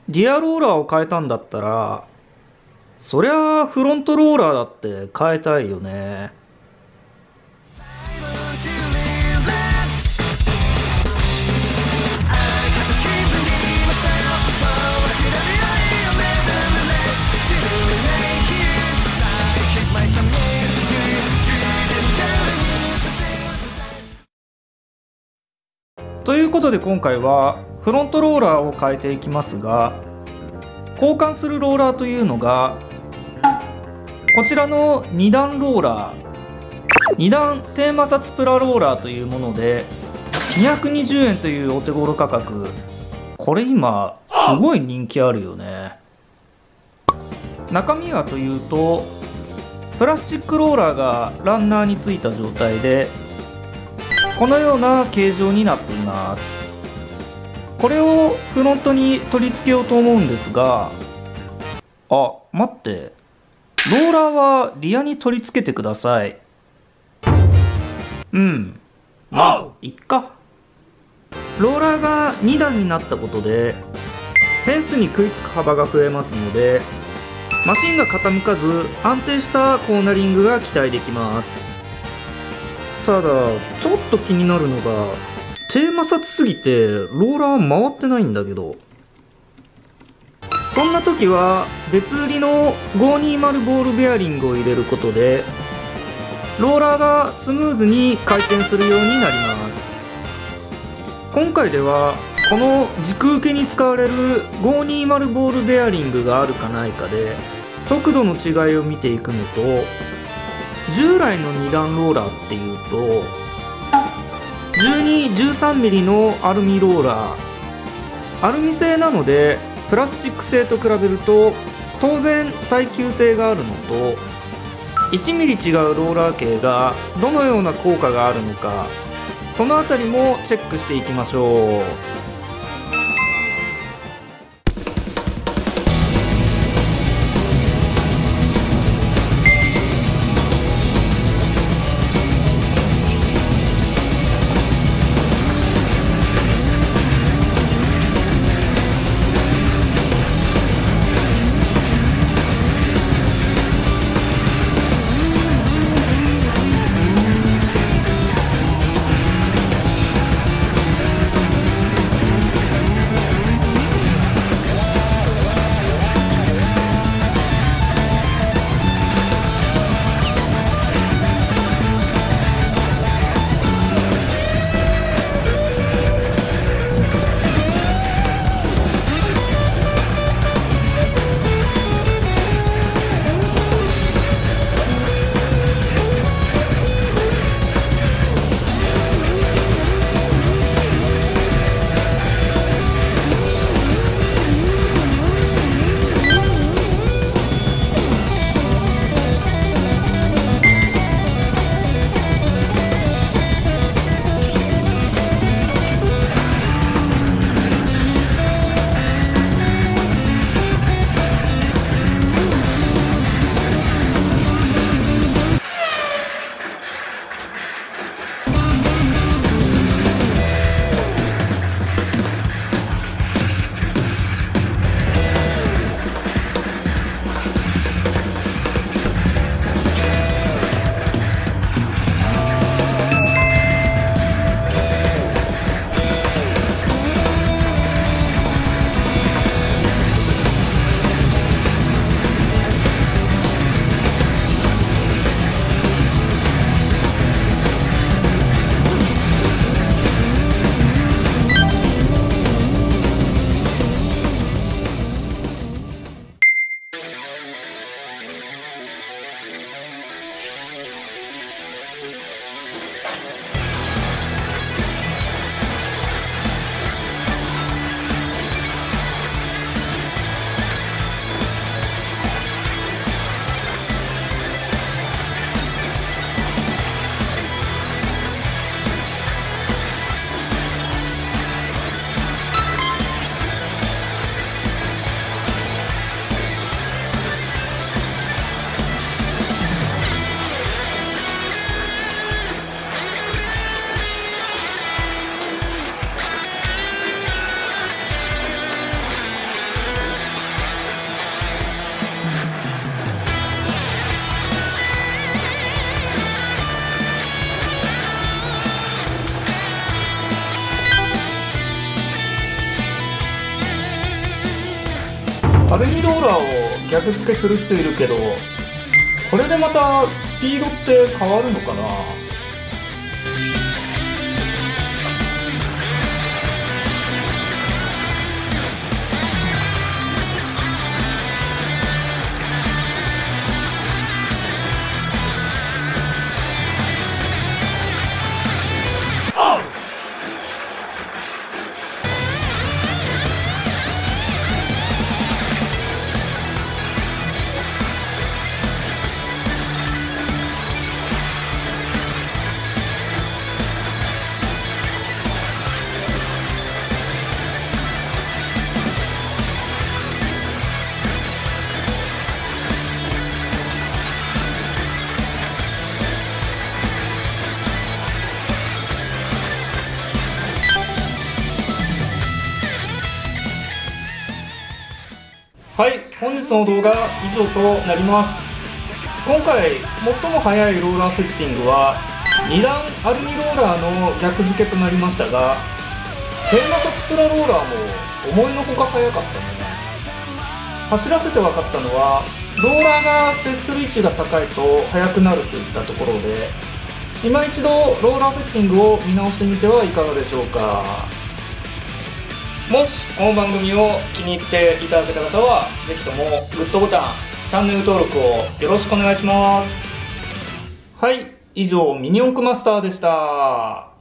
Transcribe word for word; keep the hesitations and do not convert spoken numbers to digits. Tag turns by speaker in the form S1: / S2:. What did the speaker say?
S1: リアローラーを変えたんだったら、そりゃあフロントローラーだって変えたいよね。ということで今回はフロントローラーを変えていきますが、交換するローラーというのがこちらのに段ローラー、に段低摩擦プラローラーというものでにひゃくにじゅうえんというお手頃価格。これ今すごい人気あるよね。中身はというと、プラスチックローラーがランナーについた状態でこのような形状になっています。これをフロントに取り付けようと思うんですが、あ、待って、ローラーはリアに取り付けてください。うん、まあいっか。ローラーがに段になったことでフェンスに食いつく幅が増えますので、マシンが傾かず安定したコーナリングが期待できます。ただちょっと気になるのが、低摩擦すぎてローラー回ってないんだけど。そんな時は別売りのごひゃくにじゅうボールベアリングを入れることでローラーがスムーズに回転するようになります。今回ではこの軸受けに使われるごひゃくにじゅうボールベアリングがあるかないかで速度の違いを見ていくのと、従来のに段ローラーっていうとじゅうに、じゅうさんミリのアルミローラー、アルミ製なのでプラスチック製と比べると当然耐久性があるのと、いちミリ違うローラー径がどのような効果があるのか、そのあたりもチェックしていきましょう。 アルミローラーを逆付けする人いるけど、これでまたスピードって変わるのかな。はい、本日の動画以上となります。今回最も速いローラーセッティングはに段アルミローラーの逆付けとなりましたが、テーマとスプラローラーも思いのほか速かったね。走らせて分かったのは、ローラーが接する位置が高いと速くなるといったところで、今一度ローラーセッティングを見直してみてはいかがでしょうか。もしこの番組を気に入っていただけた方は、ぜひともグッドボタン、チャンネル登録をよろしくお願いします。はい、以上ミニ四駆マスターでした。